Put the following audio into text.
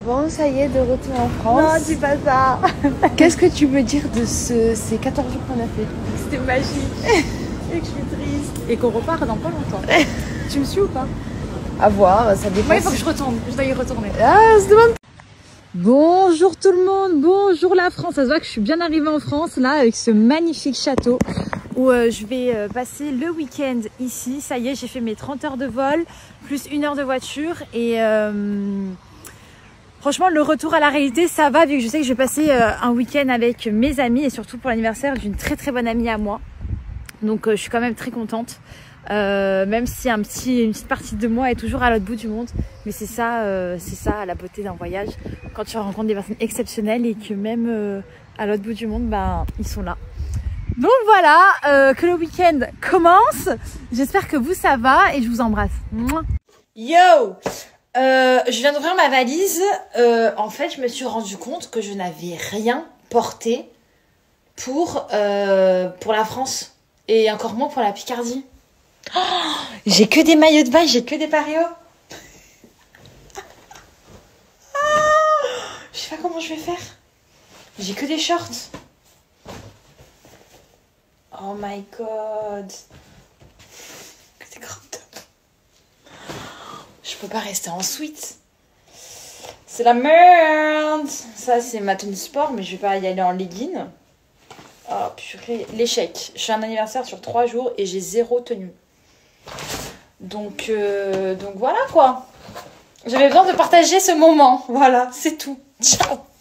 Bon, ça y est, de retour en France. Non, dis pas ça. Qu'est-ce que tu veux dire de ces 14 jours qu'on a fait? C'était magique. Et que je suis triste. Et qu'on repart dans pas longtemps. Tu me suis ou pas? À voir, ça dépend. Moi, il faut que je retourne. Je dois y retourner. Ah, on se demande. Bonjour tout le monde, bonjour la France. Ça se voit que je suis bien arrivée en France là avec ce magnifique château où je vais passer le week-end ici. Ça y est, j'ai fait mes 30 heures de vol plus 1 heure de voiture et franchement le retour à la réalité ça va vu que je sais que je vais passer un week-end avec mes amis et surtout pour l'anniversaire d'une très très bonne amie à moi. Donc je suis quand même très contente. Même si une petite partie de moi est toujours à l'autre bout du monde, mais c'est ça la beauté d'un voyage, quand tu rencontres des personnes exceptionnelles et que même à l'autre bout du monde, ben ils sont là. Donc voilà, que le week-end commence. J'espère que vous ça va et je vous embrasse. Yo, je viens d'ouvrir ma valise. En fait, je me suis rendu compte que je n'avais rien porté pour la France et encore moins pour la Picardie. Oh, j'ai que des maillots de bain, j'ai que des paréos. Je sais pas comment je vais faire. J'ai que des shorts. Oh my god. Que des crop tops. Je peux pas rester en sweat. C'est la merde. Ça c'est ma tenue sport, mais je vais pas y aller en legging. Oh purée, l'échec. Je fais un anniversaire sur 3 jours et j'ai 0 tenue. Donc voilà quoi. J'avais besoin de partager ce moment. Voilà, c'est tout. Ciao.